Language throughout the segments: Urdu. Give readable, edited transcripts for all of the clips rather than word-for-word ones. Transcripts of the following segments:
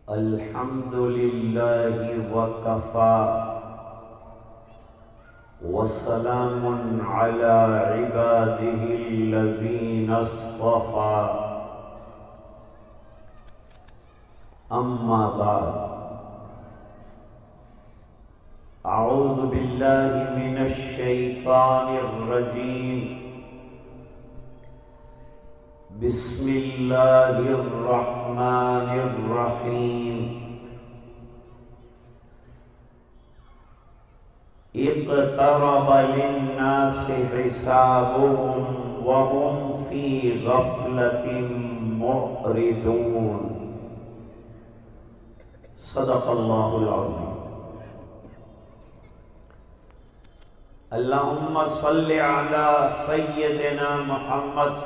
الحمد لله وكفى وسلام على عباده الذين اصطفى أما بعد أعوذ بالله من الشيطان الرجيم بسم الله الرحمن الرحيم اقترب للناس حسابهم وهم في غفلة معرضون صدق الله العظيم اللهم صل على سيدنا محمد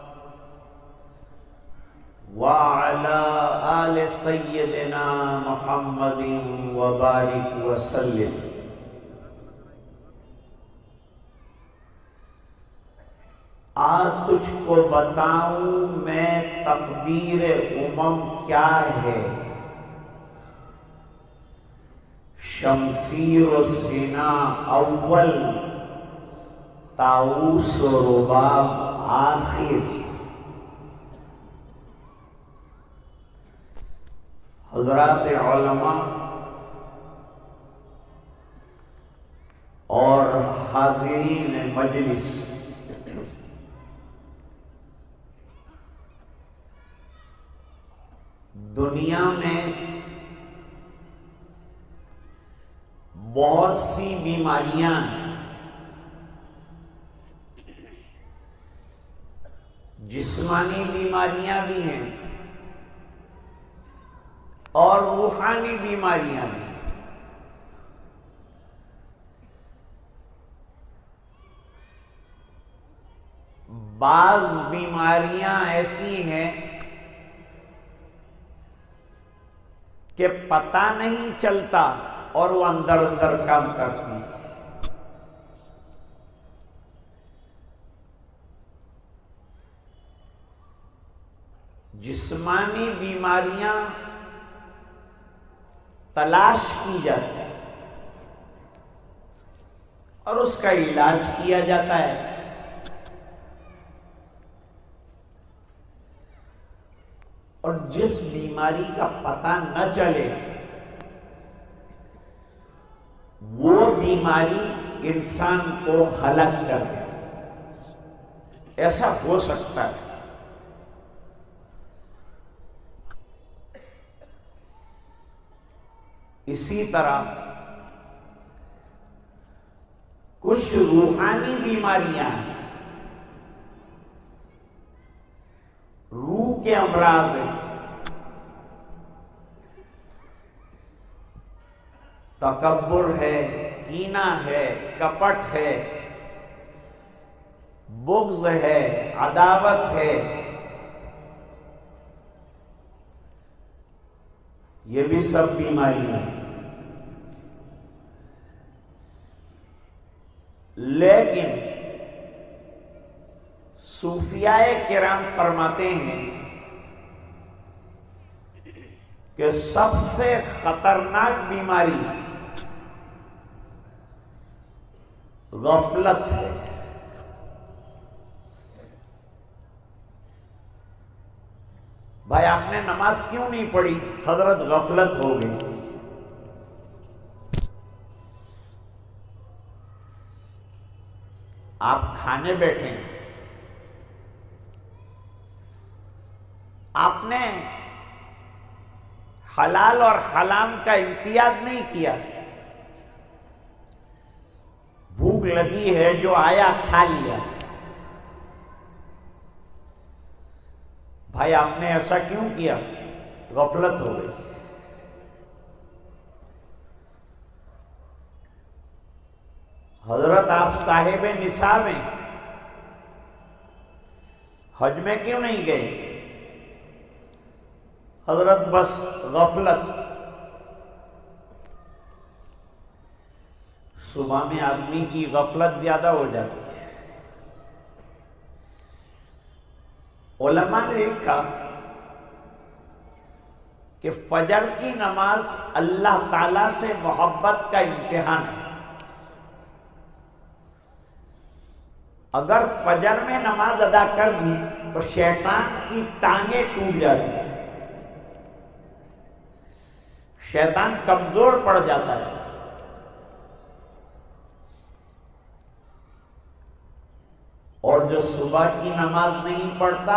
وعلى آل سيدنا محمد وبارك وسلم۔ آج تجھ کو بتاؤں میں تقدیر امم کیا ہے، شمشیر و سینا اول، طاؤس و رباب آخر۔ حضرات علماء اور حاضرین مجلس، دنیا میں بہت سی بیماریاں ہیں، جسمانی بیماریاں بھی ہیں اور روحانی بیماریاں بھی۔ بعض بیماریاں ایسی ہیں کہ پتہ نہیں چلتا اور وہ اندر اندر کام کرتی۔ جسمانی بیماریاں تلاش کی جاتی ہے اور اس کا علاج کیا جاتا ہے، اور جس بیماری کا پتہ نہ چلے وہ بیماری انسان کو ہلاک کر دے، ایسا ہو سکتا ہے۔ اسی طرح کچھ روحانی بیماریاں ہیں، روح کے امراض ہیں، تکبر ہے، کینہ ہے، کپٹ ہے، بغض ہے، عداوت ہے، یہ بھی سب بیماریاں ہیں۔ لیکن صوفیاء کرام فرماتے ہیں کہ سب سے خطرناک بیماری غفلت ہے۔ بھائی آپ نے نماز کیوں نہیں پڑھی؟ حضرت غفلت ہو گئی۔ آپ کھانے بیٹھے، آپ نے حلال اور حرام کا امتیاز نہیں کیا، بھوک لگی ہے جو آیا کھا لیا۔ بھائی آپ نے ایسا کیوں کیا؟ غفلت ہو گئی۔ حضرت آپ صاحب نصاب ہیں، حج میں کیوں نہیں گئے؟ حضرت بس غفلت۔ صبح میں آدمی کی غفلت زیادہ ہو جاتی ہے۔ علماء نے لکھا کہ فجر کی نماز اللہ تعالی سے محبت کا امتحان ہے۔ اگر فجر میں نماز ادا کر دی تو شیطان کی ٹانگیں ٹوٹ جاتی ہیں، شیطان کمزور پڑ جاتا ہے۔ اور جو صبح کی نماز نہیں پڑھتا،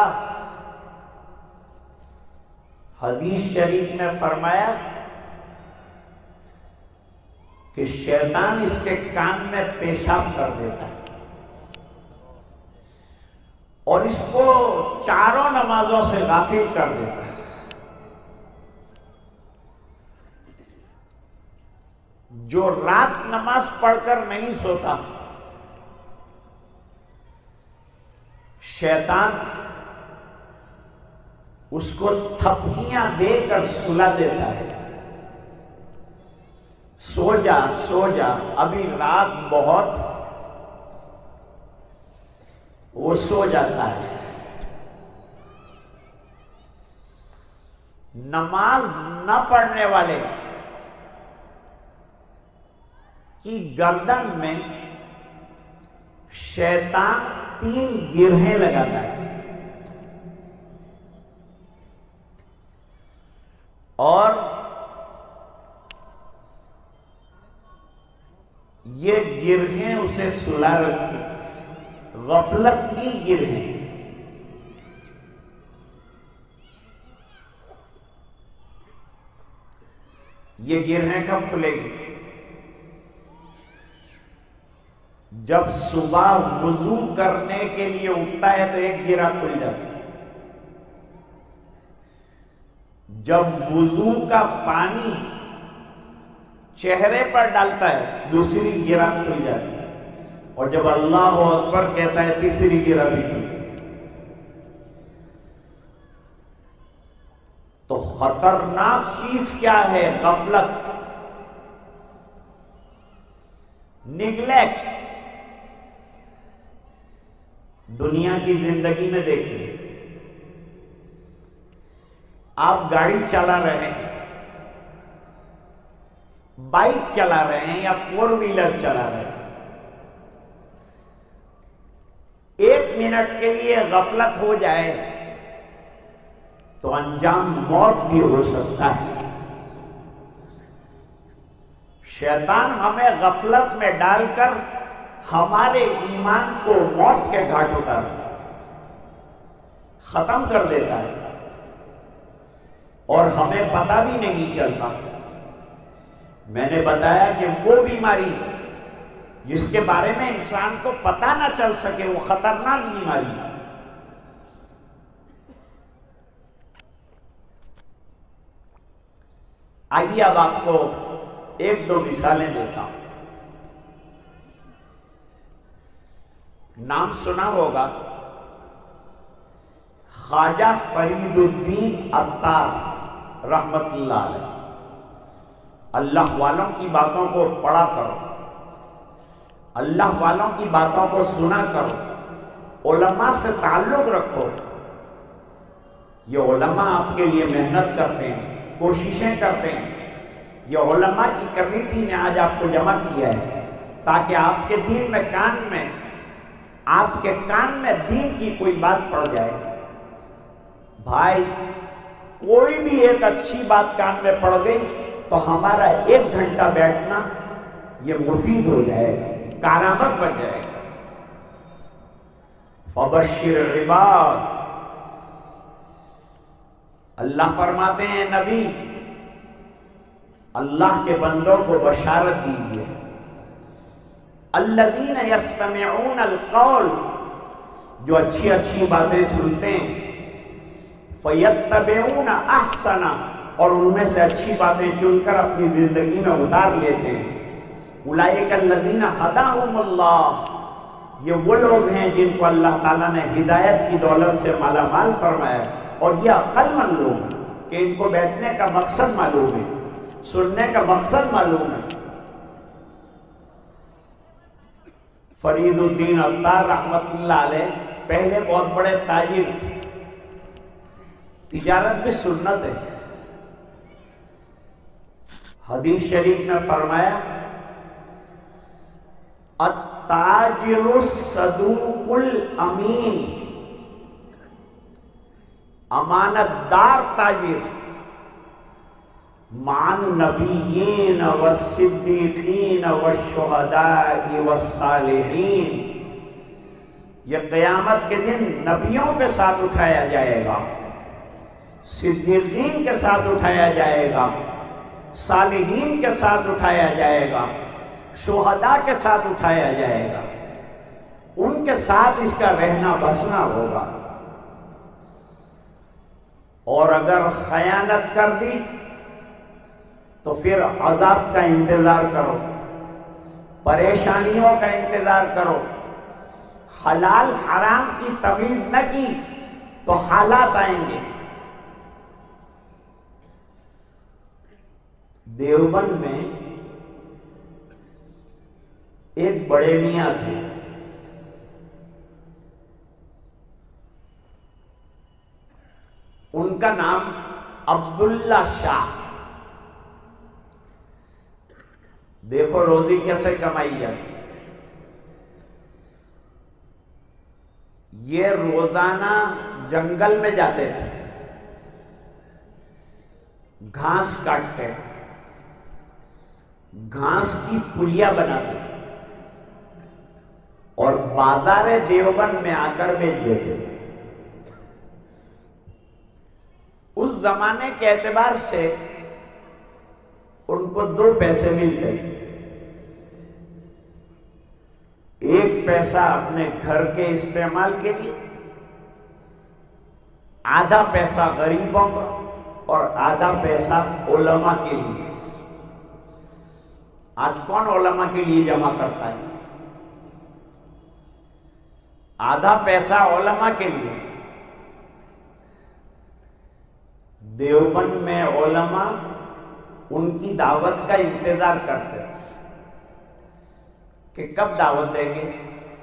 حدیث شریف میں فرمایا کہ شیطان اس کے کان میں پیشاب کر دیتا ہے اور اس کو چاروں نمازوں سے غافل کر دیتا ہے۔ جو رات نماز پڑھ کر نہیں سوتا، شیطان اس کو تھپکیاں دے کر سلا دیتا ہے، سو جا سو جا، ابھی رات بہت، وہ سو جاتا ہے۔ نماز نہ پڑھنے والے کی گردن میں شیطان 3 گرہیں لگاتا ہے، اور یہ گرہیں اسے سلا رکھتی، غفلت کی گرہیں۔ یہ گرہیں کب کھلے گی؟ جب صبح وضو کرنے کے لیے اٹھتا ہے تو ایک گرہ کھل جاتی ہے، جب وضو کا پانی چہرے پر ڈالتا ہے دوسری گرہ کھل جاتی ہے، اور جب اللہ اکبر کہتا ہے تیسری گرہ بھی کھل جاتی ہے۔ تو خطرناک چیز کیا ہے؟ غفلت، نیگلیکٹ۔ دنیا کی زندگی میں دیکھیں، آپ گاڑی چلا رہے ہیں، بائک چلا رہے ہیں یا 4 ویلر چلا رہے ہیں، 1 منٹ کے لیے غفلت ہو جائے تو انجام موت بھی ہو سکتا ہے۔ شیطان ہمیں غفلت میں ڈال کر ہمارے ایمان کو موت کے گھاٹ اتارتا ہے، ختم کر دیتا ہے، اور ہمیں پتہ بھی نہیں چلتا۔ میں نے بتایا کہ وہ بیماری جس کے بارے میں انسان کو پتہ نہ چل سکے، وہ خطرناک بیماری ہے۔ آئیے اب آپ کو 1-2 مثالیں دیتا ہوں۔ نام سنا ہوگا خواجہ فرید الدین عطار رحمت اللہ علیہ۔ اللہ والوں کی باتوں کو پڑھا کرو، اللہ والوں کی باتوں کو سنا کرو، علماء سے تعلق رکھو۔ یہ علماء آپ کے لیے محنت کرتے ہیں، کوششیں کرتے ہیں۔ یہ علماء کی کمیٹی نے آج آپ کو جمع کیا ہے تاکہ آپ کے دین میں آپ کے کان میں دین کی کوئی بات پڑ جائے۔ بھائی، کوئی بھی ایک اچھی بات کان میں پڑ گئی تو ہمارا 1 گھنٹہ بیٹھنا یہ مفید ہو جائے گا، کارآمد بن جائے گا۔ فبشر العباد، اللہ فرماتے ہیں نبی اللہ کے بندوں کو بشارت دیجیے، الذین یستمعون القول، جو اچھی اچھی باتیں سنتے ہیں، فیتبعون احسنا، اور ان میں سے اچھی باتیں چن کر اپنی زندگی میں اتار لیتے ہیں، اولئک الذین ھداھم اللہ، یہ وہ لوگ ہیں جن کو اللہ تعالیٰ نے ہدایت کی دولت سے مالا مال فرمایا، اور یہ عقل مند لوگ ہیں کہ ان کو بیٹھنے کا مقصد معلوم ہے، سننے کا مقصد معلوم ہے۔ فرید الدین عطار رحمت اللہ علیہ پہلے بہت بڑے تاجر تھے، تجارت بھی سنت ہے، حدیث شریف میں فرمایا التاجر الصدوق الامین، امانت دار تاجر مع النبیین والصدیقین والشہداء والصالحین، یہ قیامت کے دن نبیوں کے ساتھ اٹھایا جائے گا، صدیقین کے ساتھ اٹھایا جائے گا، صالحین کے ساتھ اٹھایا جائے گا، شہداء کے ساتھ اٹھایا جائے گا، ان کے ساتھ اس کا رہنا بسنا ہوگا۔ اور اگر خیانت کر دی تو پھر عذاب کا انتظار کرو، پریشانیوں کا انتظار کرو۔ حلال حرام کی تمیز نہ کی تو حالات آئیں گے۔ دیوبند میں ایک بڑے میاں تھے، ان کا نام عبداللہ شاہ۔ دیکھو روزی کیسے کمائی جاتی۔ یہ روزانہ جنگل میں جاتے تھے، گھاس کاٹتے تھے، گھاس کی پلیا بناتے تھے اور بازار دیوبند میں آ کر بیچ دیتے تھے۔ اس زمانے کے اعتبار سے ان کو 2 پیسے ملتے تھے، ایک پیسہ اپنے گھر کے استعمال کے لیے، آدھا پیسہ غریبوں کا اور آدھا پیسہ علماء کے لیے۔ آج کون علماء کے لیے جمع کرتا ہے؟ آدھا پیسہ علماء کے لیے۔ دیوبند میں علماء ان کی دعوت کا انتظار کرتے تھے کہ کب دعوت دیں گے۔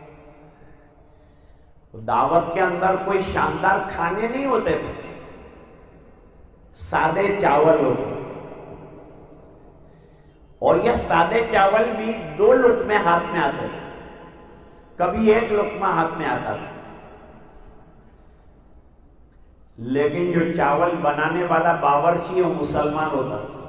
دعوت کے اندر کوئی شاندار کھانے نہیں ہوتے تھے، سادے چاول ہوتے تھے، اور یہ سادے چاول بھی 2 لقمے ہاتھ میں آتے تھے، کبھی 1 لقمہ ہاتھ میں آتا تھا۔ لیکن جو چاول بنانے والا باورچی وہ مسلمان ہوتا تھا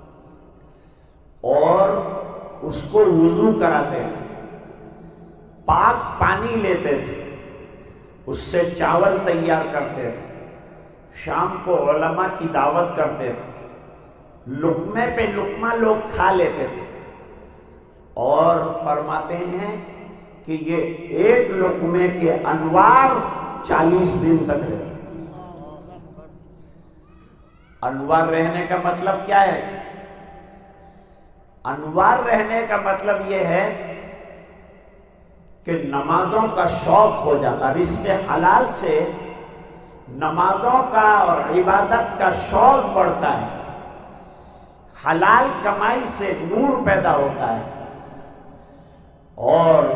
اور اس کو وضو کراتے تھے، پاک پانی لیتے تھے، اس سے چاول تیار کرتے تھے، شام کو علماء کی دعوت کرتے تھے، لقمے پہ لقمہ لوگ کھا لیتے تھے، اور فرماتے ہیں کہ یہ 1 لقمے کے انوار 40 دن تک رہتے تھے۔ انوار رہنے کا مطلب کیا ہے؟ انوار رہنے کا مطلب یہ ہے کہ نمازوں کا شوق ہو جاتا، رزق حلال سے نمازوں کا اور عبادت کا شوق بڑھتا ہے، حلال کمائی سے نور پیدا ہوتا ہے، اور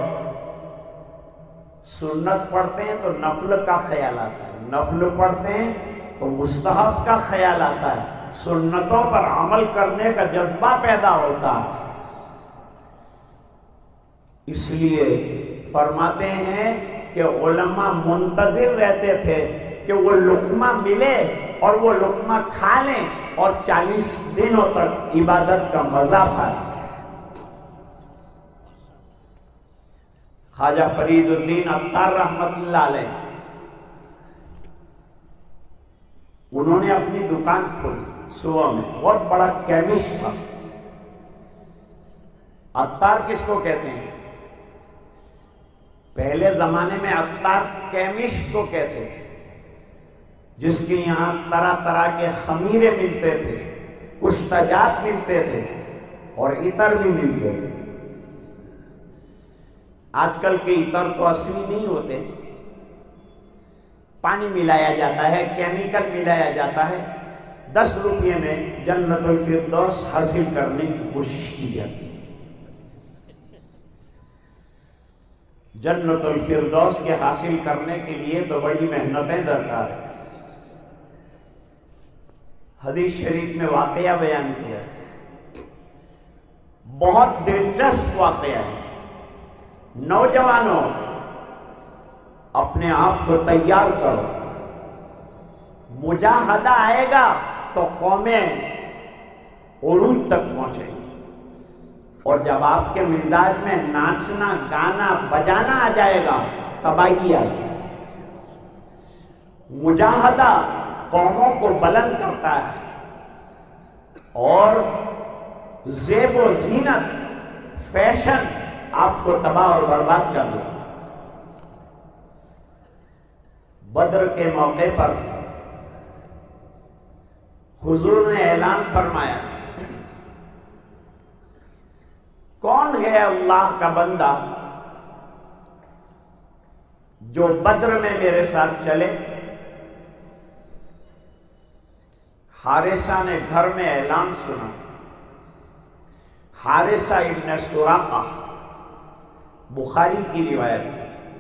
سنت پڑھتے ہیں تو نفل کا خیال آتا ہے، نفل پڑھتے ہیں تو مستحب کا خیال آتا ہے، سنتوں پر عمل کرنے کا جذبہ پیدا ہوتا ہے۔ اس لیے فرماتے ہیں کہ علماء منتظر رہتے تھے کہ وہ لقمہ ملے اور وہ لقمہ کھا لیں اور 40 دنوں تک عبادت کا مزہ پائیں۔ خواجہ فرید الدین عطار رحمت اللہ علیہ، انہوں نے اپنی دکان کھولی صوبہ میں، بہت بڑا کیمسٹ تھا۔ عطار کس کو کہتے ہیں؟ پہلے زمانے میں عطار کیمسٹ کو کہتے تھے، جس کے یہاں طرح طرح کے خمیرے ملتے تھے، کشتجات ملتے تھے اور عطر بھی ملتے تھے۔ آج کل کے عطر تو اصلی نہیں ہوتے، پانی ملایا جاتا ہے، کیمیکل ملایا جاتا ہے، 10 روپے میں جنت الفردوس حاصل کرنے کی کوشش کی جاتی ہے۔ جنت الفردوس کے حاصل کرنے کے لیے تو بڑی محنتیں درکار ہیں۔ حدیث شریف میں واقعہ بیان کیا، بہت دلچسپ واقعہ ہے. نوجوانوں اپنے آپ کو تیار کرو، مجاہدہ آئے گا تو قومیں عروج تک پہنچے گی، اور جب آپ کے مزاج میں ناچنا گانا بجانا آ جائے گا تباہی آ جائے گی. مجاہدہ قوموں کو بلند کرتا ہے اور زیب و زینت فیشن آپ کو تباہ اور برباد کر دے. بدر کے موقع پر حضور نے اعلان فرمایا، کون ہے اللہ کا بندہ جو بدر میں میرے ساتھ چلے؟ حارثہ نے گھر میں اعلان سنا. حارثہ ابن سراقہ، بخاری کی روایت،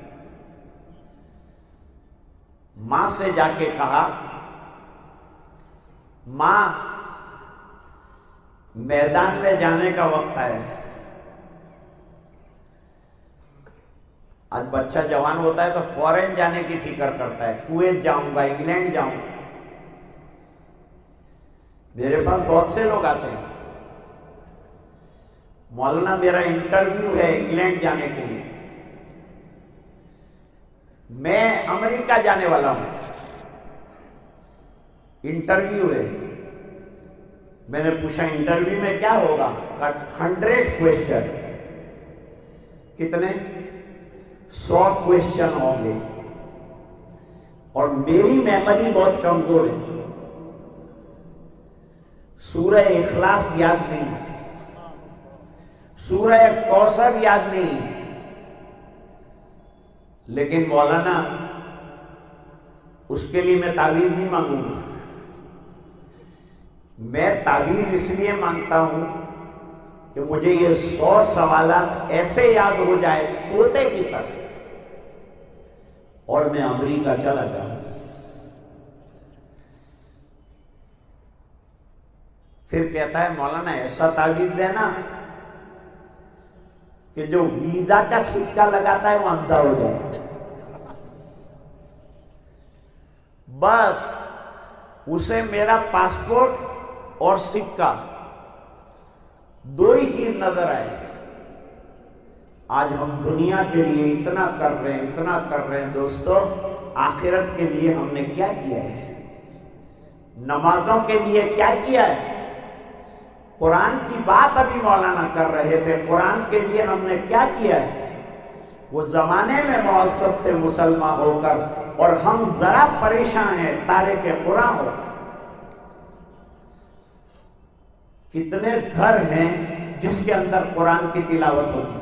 ماں سے جا کے کہا، ماں میدان میں جانے کا وقت ہے. آج بچہ جوان ہوتا ہے تو فورن جانے کی فکر کرتا ہے، کویت جاؤں گا، انگلینڈ جاؤں گا. میرے پاس بہت سے لوگ آتے ہیں، مولانا میرا انٹرویو ہے انگلینڈ جانے کے لیے، میں امریکہ جانے والا ہوں، انٹرویو ہے. میں نے پوچھا انٹرویو میں کیا ہوگا؟ 100 کویسچن. کتنے؟ 100 کویسچن ہوں گے، اور میری میموری بہت کمزور ہے، سورہ اخلاص یاد نہیں، سورہ کوثر یاد نہیں. لیکن مولانا اس کے لیے میں تعویذ نہیں مانگوں گا. میں تعویذ اس لیے مانگتا ہوں کہ مجھے یہ 100 سوالات ایسے یاد ہو جائے طوطے کی طرح، اور میں امریکہ چلا جاؤں. پھر کہتا ہے مولانا ایسا تعویذ دینا کہ جو ویزا کا سکہ لگاتا ہے وہ اندھا ہو جائے. بس اسے میرا پاسپورٹ اور سکہ، دو ہی چیز نظر آئے. آج ہم دنیا کے لیے اتنا کر رہے ہیں، اتنا کر رہے ہیں دوستو، آخرت کے لیے ہم نے کیا کیا ہے؟ نمازوں کے لیے کیا کیا ہے؟ قرآن کی بات ابھی مولانا کر رہے تھے، قرآن کے لیے ہم نے کیا کیا ہے؟ وہ زمانے میں مؤسس تھے مسلمان ہو کر، اور ہم ذرا پریشان ہیں تارک قرآن ہو. کتنے گھر ہیں جس کے اندر قرآن کی تلاوت ہوتی؟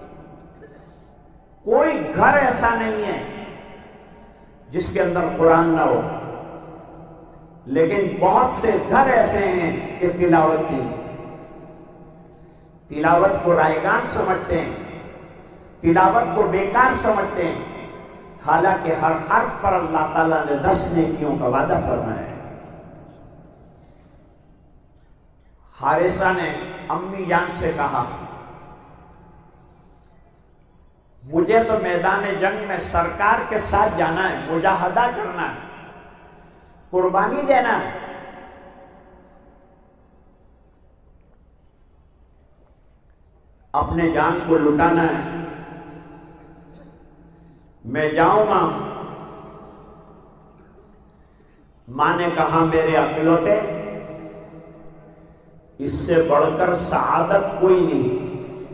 کوئی گھر ایسا نہیں ہے جس کے اندر قرآن نہ ہو، لیکن بہت سے گھر ایسے ہیں کہ تلاوت کی، تلاوت کو رائگان سمجھتے ہیں، تلاوت کو بیکار سمجھتے ہیں، حالانکہ ہر حرف پر اللہ تعالیٰ نے 10 نیکیوں کا وعدہ فرمایا ہے. حارثہ نے امی جان سے کہا، مجھے تو میدان جنگ میں سرکار کے ساتھ جانا ہے، مجاہدہ کرنا ہے، قربانی دینا ہے. اپنے جان کو لٹانا ہے. میں جاؤں گا. ماں نے کہا میرے اکلوتے، اس سے بڑھ کر سعادت کوئی نہیں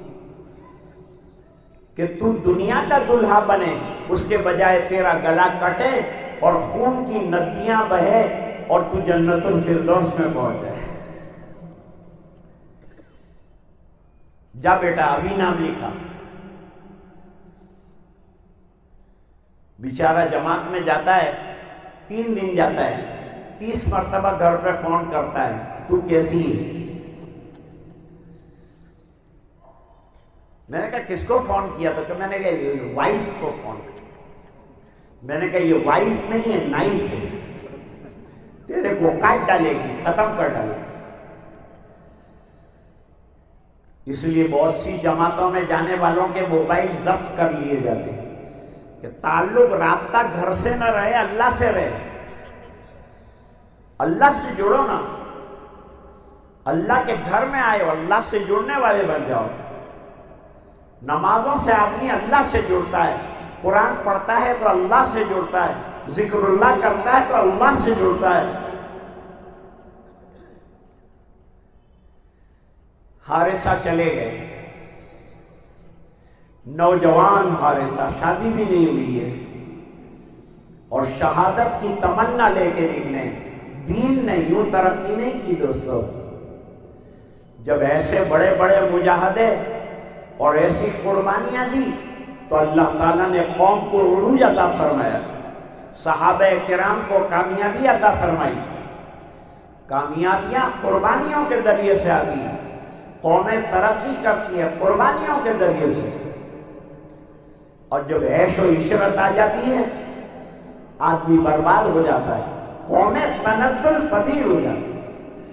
کہ تو دنیا کا دلہا بنے، اس کے بجائے تیرا گلا کٹے اور خون کی ندیاں بہے اور تو جنت الفردوس میں پہنچ جائے. جا بیٹا، ابھی نام لکھا. بیچارہ جماعت میں جاتا ہے، 3 دن جاتا ہے، 30 مرتبہ گھر پہ فون کرتا ہے، تو کیسی ہے؟ میں نے کہا کس کو فون کیا؟ تو کہ میں نے کہا وائف کو فون کیا. میں نے کہا یہ وائف نہیں ہے، نائف ہے، تیرے کو کاٹ ڈالے گی، ختم کر ڈالے گی. اس لیے بہت سی جماعتوں میں جانے والوں کے موبائل ضبط کر لیے جاتے ہیں کہ تعلق رابطہ گھر سے نہ رہے، اللہ سے رہے۔ اللہ سے جڑو نا، اللہ کے گھر میں آئے ہو، اللہ سے جڑنے والے بن جاؤ۔ نمازوں سے آدمی اللہ سے جڑتا ہے، قرآن پڑھتا ہے تو اللہ سے جڑتا ہے، ذکر اللہ کرتا ہے تو اللہ سے جڑتا ہے۔ حارثہ چلے گئے، نوجوان حارثہ، شادی بھی نہیں ہوئی ہے، اور شہادت کی تمنا لے کے نکلے۔ دین نے یوں ترقی نہیں کی دوستو۔ جب ایسے بڑے بڑے مجاہدے اور ایسی قربانیاں دی تو اللہ تعالیٰ نے قوم کو عروج عطا فرمایا، صحابہ کرام کو کامیابی عطا فرمائی۔ کامیابیاں قربانیوں کے ذریعے سے آتی ہیں، قومیں ترقی کرتی ہے قربانیوں کے ذریعے سے۔ اور جب عیش و عشرت آ جاتی ہے آدمی برباد ہو جاتا ہے، قومیں تنزل پذیر ہو جاتی ہیں۔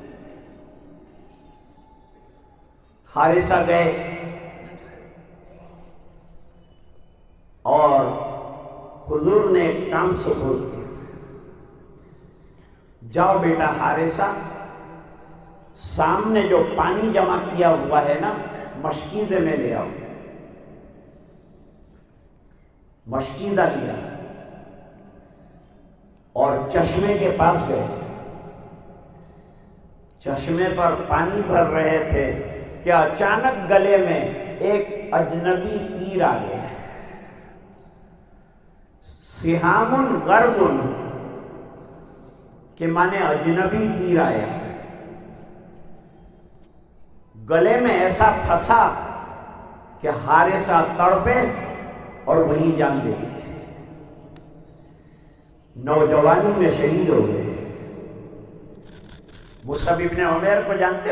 حارثہ گئے اور حضور نے ایک کام سپرد کیا، جاؤ بیٹا حارثہ، سامنے جو پانی جمع کیا ہوا ہے نا مشکیزے میں لے آؤ۔ مشکیزہ لیا اور چشمے کے پاس گئے۔ چشمے پر پانی بھر رہے تھے کہ اچانک گلے میں ایک اجنبی تیر آ گیا، سہام غرب کہ مانے اجنبی تیر آیا، گلے میں ایسا پھنسا کہ حارثہ تڑپے اور وہیں جان دے دی۔ نوجوانی میں شہید ہو گئے۔ مصعب ابن عمیر کو جانتے ہو؟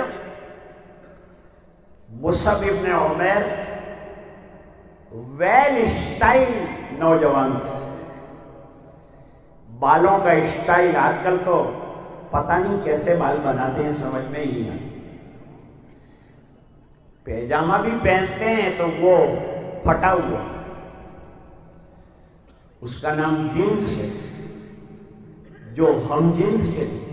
مصعب ابن عمیر ویل اسٹائل نوجوان تھے، بالوں کا اسٹائل، آج کل تو پتہ نہیں کیسے بال بناتے ہیں، سمجھ میں ہی نہیں آتی۔ پیجامہ بھی پہنتے ہیں تو وہ پھٹا ہوا، اس کا نام جینس ہے، جو ہم جنس کے لیے۔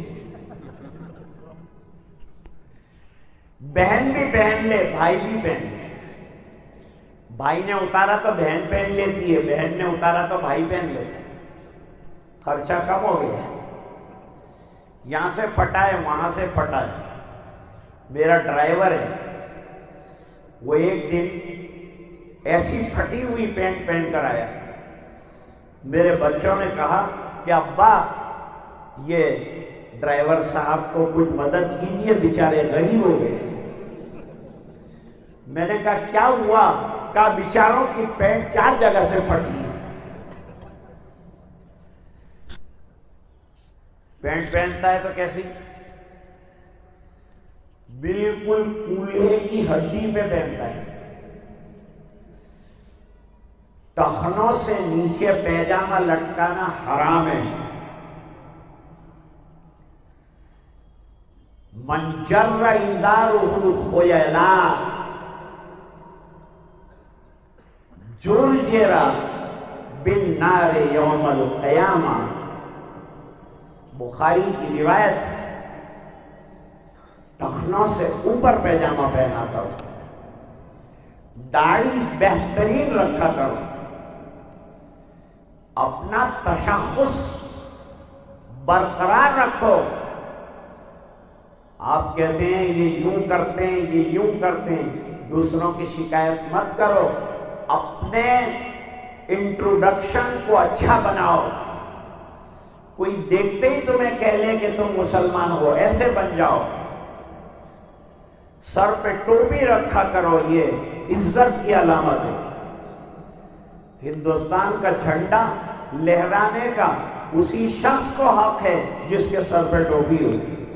بہن بھی پہن لے، بھائی بھی پہن لے، بھائی نے اتارا تو بہن پہن لیتی ہے، بہن نے اتارا تو بھائی پہن لیتا ہے، خرچہ کم ہو گیا۔ یہاں سے پھٹا ہے، وہاں سے پھٹا ہے۔ میرا ڈرائیور ہے، وہ ایک دن ایسی پھٹی ہوئی پینٹ پہن کر آیا، میرے بچوں نے کہا کہ ابا یہ ڈرائیور صاحب کو کچھ مدد کیجئے، بیچارے غریب ہو گئے۔ میں نے کہا کیا ہوا؟ کہا بیچاروں کی پینٹ 4 جگہ سے پھٹی ہے۔ پینٹ پہنتا ہے تو کیسی؟ بالکل کولہے کی ہڈی پہ پہنتا ہے، ٹخنوں سے نیچے پیجامہ لٹکانا حرام ہے۔ من جر ازارہ الخیلا جرجر بالنار یوم القیامہ، بخاری کی روایت۔ ٹخنوں سے اوپر پیجامہ پہنا کرو، داڑھی بہترین رکھا کرو، اپنا تشخص برقرار رکھو۔ آپ کہتے ہیں یہ یوں کرتے ہیں، یہ یوں کرتے ہیں، دوسروں کی شکایت مت کرو، اپنے انٹروڈکشن کو اچھا بناؤ۔ کوئی دیکھتے ہی تمہیں کہہ لے کہ تم مسلمان ہو، ایسے بن جاؤ۔ سر پہ ٹوپی رکھا کرو، یہ عزت کی علامت ہے۔ ہندوستان کا جھنڈا لہرانے کا اسی شخص کو حق ہے جس کے سر پہ ٹوپی ہو۔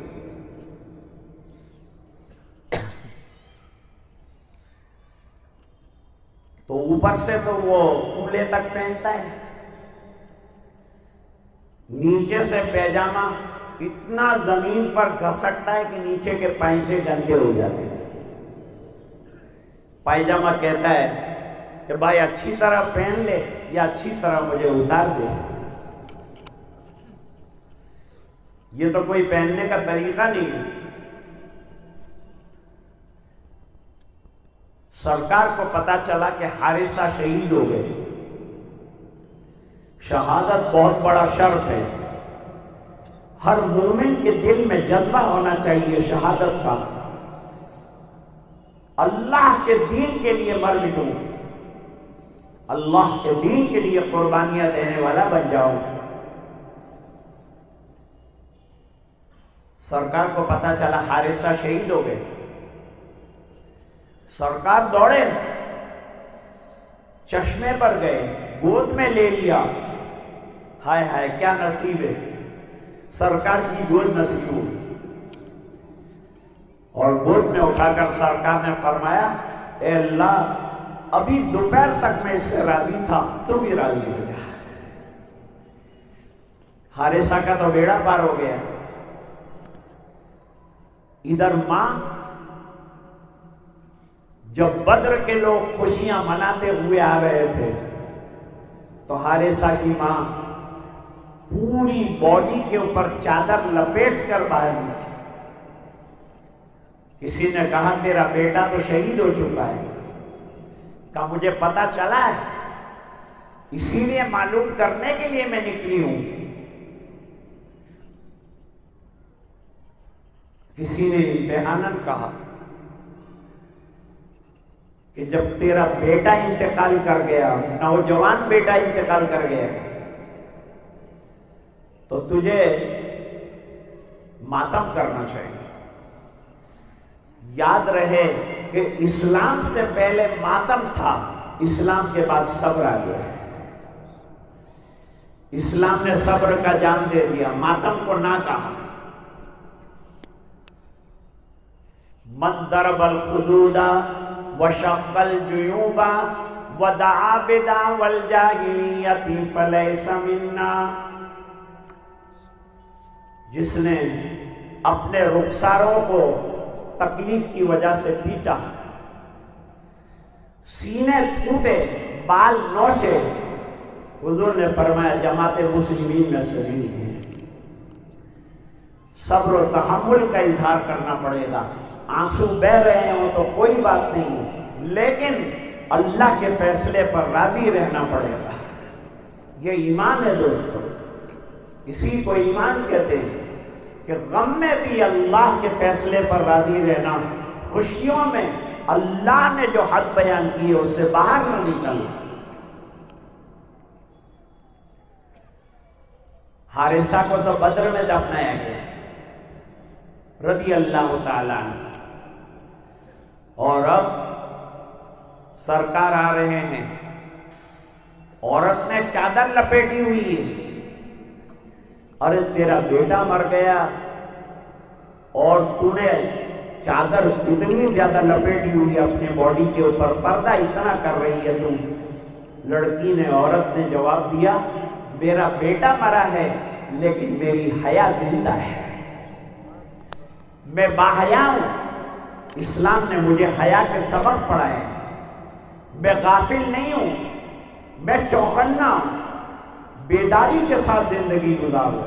تو اوپر سے تو وہ کولے تک پہنتا ہے، نیچے سے پیجامہ اتنا زمین پر گھسٹتا ہے کہ نیچے کے پائچے گندے ہو جاتے ہیں۔ پائجامہ کہتا ہے کہ بھائی اچھی طرح پہن لے یا اچھی طرح مجھے اتار دے. یہ تو کوئی پہننے کا طریقہ نہیں. سرکار کو پتا چلا کہ حارثہ شہید ہو گئے. شہادت بہت بڑا شرف ہے. ہر مومن کے دل میں جذبہ ہونا چاہیے شہادت کا. اللہ کے دین کے لیے مر مٹوں, اللہ کے دین کے لیے قربانیاں دینے والا بن جاؤں. سرکار کو پتا چلا حارثہ شہید ہو گئے. سرکار دوڑے, چشمے پر گئے, گود میں لے لیا. ہائے ہائے کیا نصیب ہے, سرکار کی گود نصیب ہوئی. اور گود میں اٹھا کر سرکار نے فرمایا اے اللہ, ابھی دوپہر تک میں اس سے راضی تھا, تو بھی راضی ہو جا. حارثہ کا تو بیڑا پار ہو گیا. ادھر ماں, جب بدر کے لوگ خوشیاں مناتے ہوئے آ رہے تھے تو حارثہ کی ماں پوری باڈی کے اوپر چادر لپیٹ کر باہر نکلی. کسی نے کہا تیرا بیٹا تو شہید ہو چکا ہے. کہا مجھے پتا چلا ہے, اسی لیے معلوم کرنے کے لیے میں نکلی ہوں. کسی نے امتحاناً کہا کہ جب تیرا بیٹا انتقال کر گیا, نوجوان بیٹا انتقال کر گیا, تو تجھے ماتم کرنا چاہیے. یاد رہے کہ اسلام سے پہلے ماتم تھا, اسلام کے بعد صبر آ گیا. اسلام نے صبر کا جام دے دیا, ماتم کو نہ کہا. من ضرب الخدود وشق الجیوب ودعا بدعوى الجاہلیۃ فلیس منا. جس نے اپنے رخساروں کو تکلیف کی وجہ سے پیٹا, سینے ٹوٹے, بال نوچے, حضور نے فرمایا جماعت مسلمین میں سے نہیں ہے. صبر و تحمل کا اظہار کرنا پڑے گا. آنسو بہ رہے ہوں تو کوئی بات نہیں, لیکن اللہ کے فیصلے پر راضی رہنا پڑے گا. یہ ایمان ہے دوستو, اسی کو ایمان کہتے ہیں کہ غم میں بھی اللہ کے فیصلے پر راضی رہنا, خوشیوں میں اللہ نے جو حد بیان کی ہے اس سے باہر نہ نکلنا. حارثہ کو تو بدر میں دفنایا گیا رضی اللہ تعالیٰ عنہ. اور اب سرکار آ رہے ہیں, عورت نے چادر لپیٹی ہوئی ہے. ارے تیرا بیٹا مر گیا اور تو نے چادر اتنی زیادہ لپیٹی ہوئی ہے اپنے باڈی کے اوپر, پردہ اتنا کر رہی ہے تم. لڑکی نے, عورت نے جواب دیا میرا بیٹا مرا ہے لیکن میری حیا زندہ ہے, میں باحیا ہوں. اسلام نے مجھے حیا کے سبق پڑھائے. میں غافل نہیں ہوں, میں چوکنا ہوں, بیداری کے ساتھ زندگی گزاروں.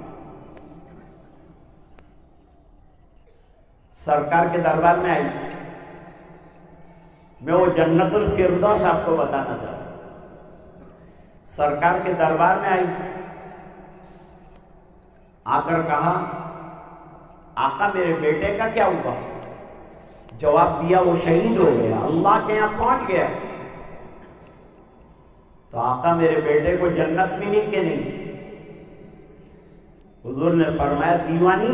سرکار کے دربار میں آئی. میں وہ جنت الفردوس آپ کو بتانا چاہتا ہوں. سرکار کے دربار میں آئی, آ کر کہا آقا میرے بیٹے کا کیا ہوا؟ جواب دیا وہ شہید ہو گیا, اللہ کے یہاں پہنچ گیا. تو آقا میرے بیٹے کو جنت ملی کہ نہیں؟ حضور نے فرمایا دیوانی,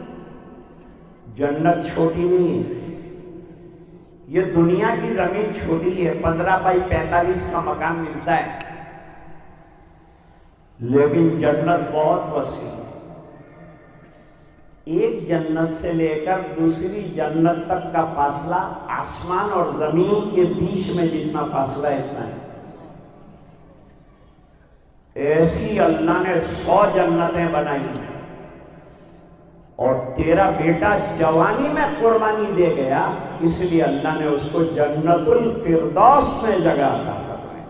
جنت چھوٹی نہیں ہے, یہ دنیا کی زمین چھوٹی ہے, 15x45 کا مکان ملتا ہے, لیکن جنت بہت وسیع ہے. ایک جنت سے لے کر دوسری جنت تک کا فاصلہ آسمان اور زمین کے بیچ میں جتنا فاصلہ اتنا ہے. ایسی اللہ نے 100 جنتیں بنائی ہیں. اور تیرا بیٹا جوانی میں قربانی دے گیا، اس لیے اللہ نے اس کو جنت الفردوس میں جگہ عطا فرمائی۔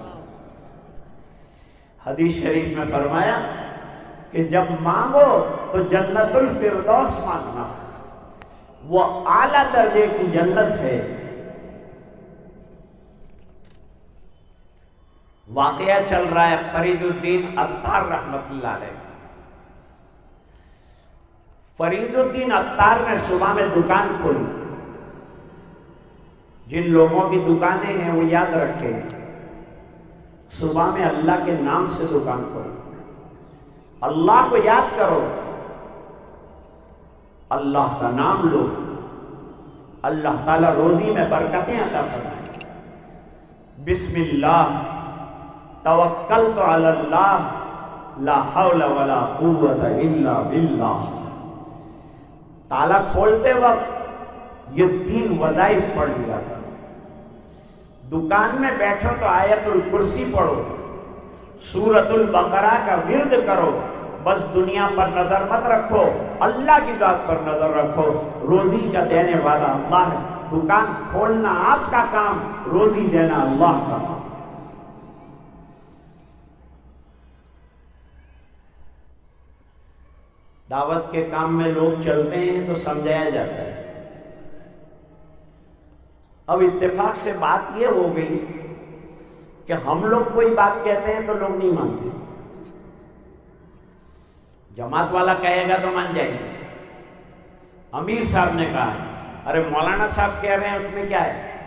حدیث شریف میں فرمایا کہ جب مانگو تو جنت الفردوس مانگنا، وہ اعلیٰ درجے کی جنت ہے۔ واقعہ چل رہا ہے فرید الدین عطار رحمت اللہ علیہ۔ فرید الدین عطار نے صبح میں دکان کھولی۔ جن لوگوں کی دکانیں ہیں وہ یاد رکھیں، صبح میں اللہ کے نام سے دکان کھولو، اللہ کو یاد کرو، اللہ کا نام لو، اللہ تعالیٰ روزی میں برکتیں عطا فرمائے۔ بسم اللہ توکلت علی اللہ لا حول ولا قوت الا باللہ۔ تالا کھولتے وقت یہ 3 وظائف پڑھ لیا کرو۔ دکان میں بیٹھو تو آیت الکرسی پڑھو، سورۃ البقرہ کا ورد کرو، بس دنیا پر نظر مت رکھو، اللہ کی ذات پر نظر رکھو۔ روزی کا دینے والا اللہ ہے، دکان کھولنا آپ کا کام، روزی دینا اللہ کا کام۔ دعوت کے کام میں لوگ چلتے ہیں تو سمجھایا جاتا ہے۔ اب اتفاق سے بات یہ ہو گئی کہ ہم لوگ کوئی بات کہتے ہیں تو لوگ نہیں مانتے، جماعت والا کہے گا تو مان جائیں گے۔ امیر صاحب نے کہا، ارے مولانا صاحب کہہ رہے ہیں، اس میں کیا ہے؟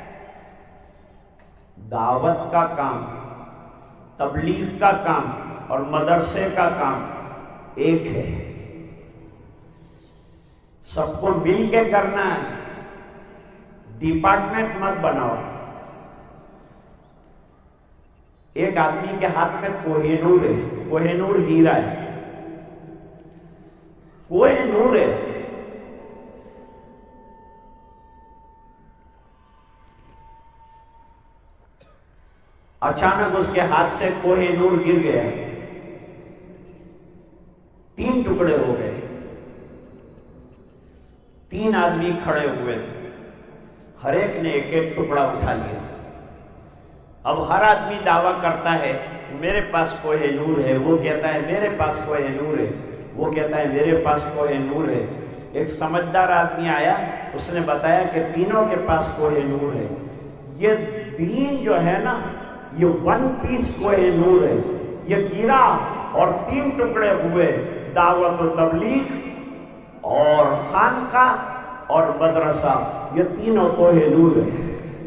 دعوت کا کام، تبلیغ کا کام اور مدرسے کا کام ایک ہے، سب کو مل کے کرنا ہے، ڈپارٹمنٹ مت بناؤ۔ ایک آدمی کے ہاتھ میں کوہ نور ہے، کوہ نور ہیرا ہے، کوہ نور ہے، اچانک اس کے ہاتھ سے کوہ نور گر گیا، 3 ٹکڑے ہو گئے۔ 3 آدمی کھڑے ہوئے تھے، ہر ایک نے ایک ایک ٹکڑا اٹھا لیا۔ اب ہر آدمی دعویٰ کرتا ہے میرے پاس کوہ نور ہے، وہ کہتا ہے میرے پاس کوہ نور ہے، وہ کہتا ہے میرے پاس کوہ نور ہے۔ ایک سمجھدار آدمی آیا، اس نے بتایا کہ تینوں کے پاس کوہ نور ہے۔ یہ دین جو ہے نا، یہ 1 پیس کوہ نور ہے، یہ گرا اور 3 ٹکڑے ہوئے۔ دعوت و تبلیغ اور خانقاہ اور مدرسہ، یہ تینوں کوہ نور ہے،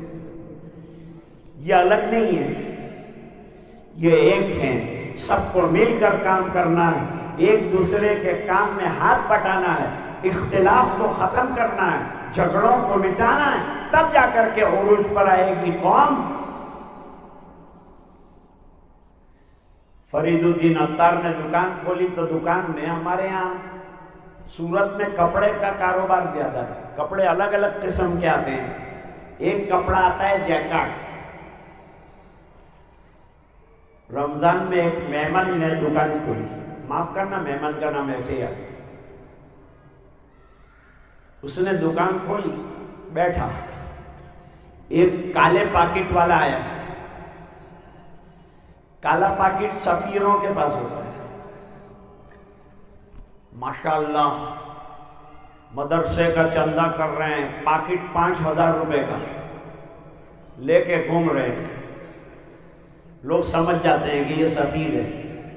یہ الگ نہیں ہے، یہ ایک ہیں۔ سب کو مل کر کام کرنا ہے، ایک دوسرے کے کام میں ہاتھ بٹانا ہے، اختلاف کو ختم کرنا ہے، جھگڑوں کو مٹانا ہے، تب جا کر کے عروج پر آئے گی قوم۔ فرید الدین عطار نے دکان کھولی تو دکان میں ہمارے ہاں سورت میں کپڑے کا کاروبار زیادہ ہے، کپڑے الگ الگ قسم کے آتے ہیں۔ ایک کپڑا آتا ہے جیکٹ۔ رمضان میں ایک مہمان نے دکان کھولی، معاف کرنا مہمان کا نام ایسے ہی آتا، اس نے دکان کھولی، بیٹھا، ایک کالے پاکٹ والا آیا۔ کالا پاکٹ سفیروں کے پاس ہوتا ہے، ماشاءاللہ مدرسے کا چندہ کر رہے ہیں، پاکٹ 5000 روپے کا لے کے گھوم رہے ہیں، لوگ سمجھ جاتے ہیں کہ یہ سفیر ہے۔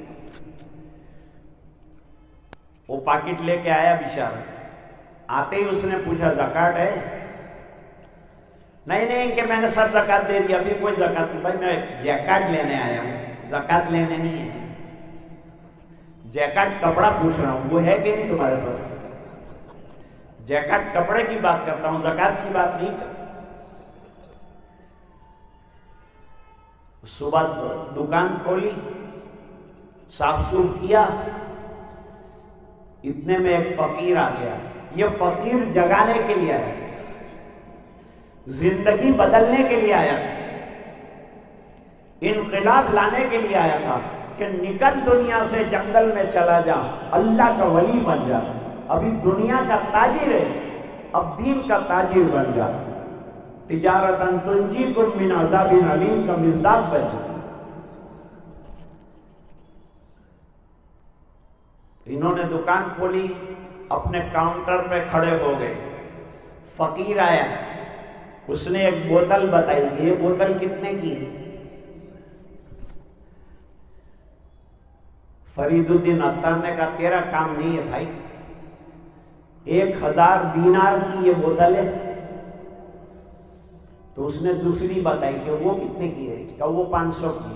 وہ پاکٹ لے کے آیا بیچارہ، آتے ہی اس نے پوچھا زکوٰۃ ہے؟ نہیں کہ میں نے سب زکوٰۃ دے دی، ابھی کوئی زکوٰۃ نہیں۔ بھائی میں جیکٹ لینے آیا ہوں، زکوٰۃ لینے نہیں ہے۔ جیکٹ کپڑا پوچھ رہا ہوں، وہ ہے کہ نہیں تمہارے پاس؟ جیکٹ کپڑے کی بات کرتا ہوں، زکوٰۃ کی بات نہیں کرتا۔ صبح دکان کھولی، صاف صوف کیا، اتنے میں ایک فقیر آ گیا۔ یہ فقیر جگانے کے لیے آیا، زندگی بدلنے کے لیے آیا تھا، انقلاب لانے کے لیے آیا تھا کہ نکل دنیا سے، جنگل میں چلا جا، اللہ کا ولی بن جا۔ ابھی دنیا کا تاجر ہے، اب دین کا تاجر بن جا، تجارتاً تنجیکم من عذاب علیم کا مصداق بن جا۔ انہوں نے دکان کھولی، اپنے کاؤنٹر پہ کھڑے ہو گئے، فقیر آیا، اس نے ایک بوتل بتائی، یہ بوتل کتنے کی؟ فرید الدین عطار نے کہا تیرا کام نہیں ہے بھائی، 1000 دینار کی یہ بوتل ہے۔ تو اس نے دوسری بتائی کہ وہ کتنے کی ہے؟ کہ وہ 500 کی۔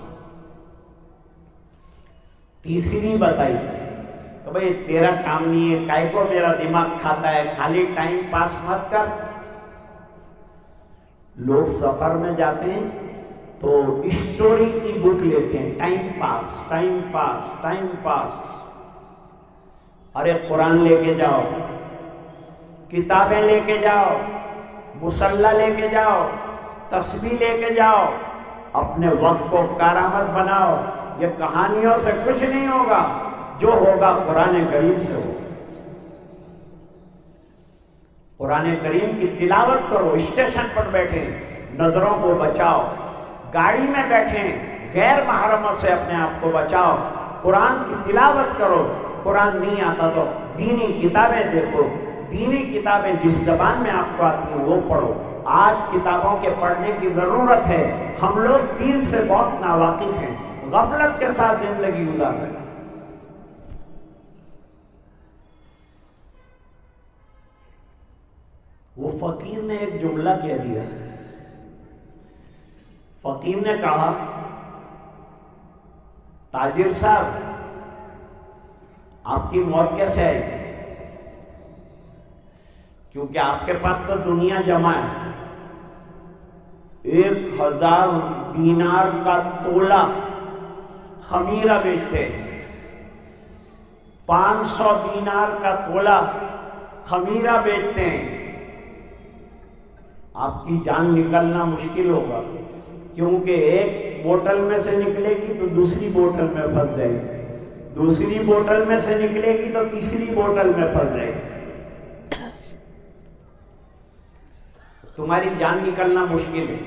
تیسری بتائی تو بھائی تیرا کام نہیں ہے، کائے کو میرا دماغ کھاتا ہے، خالی ٹائم پاس مت کر۔ لوگ سفر میں جاتے ہیں تو اسٹوری کی بک لیتے ہیں، time pass time pass time pass. ارے قرآن لے کے جاؤ، کتابیں لے کے جاؤ، مصلی لے کے جاؤ، تسبیح لے کے جاؤ، اپنے وقت کو کارآمد بناؤ۔ یہ کہانیوں سے کچھ نہیں ہوگا، جو ہوگا قرآن کریم سے ہوگا۔ قرآن کریم کی تلاوت کرو، اسٹیشن پر بیٹھے نظروں کو بچاؤ، گاڑی میں بیٹھے غیر محرموں سے اپنے آپ کو بچاؤ، قرآن کی تلاوت کرو۔ قرآن نہیں آتا تو دینی کتابیں دیکھو، دینی کتابیں جس زبان میں آپ کو آتی ہیں وہ پڑھو۔ آج کتابوں کے پڑھنے کی ضرورت ہے، ہم لوگ دین سے بہت ناواقف ہیں، غفلت کے ساتھ زندگی گزار رہے ہیں۔ وہ فقیر نے ایک جملہ کہہ دیا، فقیر نے کہا تاجر صاحب آپ کی موت کیسے آئی؟ کیونکہ آپ کے پاس تو دنیا جمع ہے، 1000 دینار کا تولہ خمیرہ بیچتے، 500 دینار کا تولہ خمیرہ بیچتے ہیں، آپ کی جان نکلنا مشکل ہوگا، کیونکہ ایک بوتل میں سے نکلے گی تو دوسری بوتل میں پھنس جائے گی، دوسری بوتل میں سے نکلے گی تو تیسری بوتل میں پھنس جائے گی، تمہاری جان نکلنا مشکل ہے۔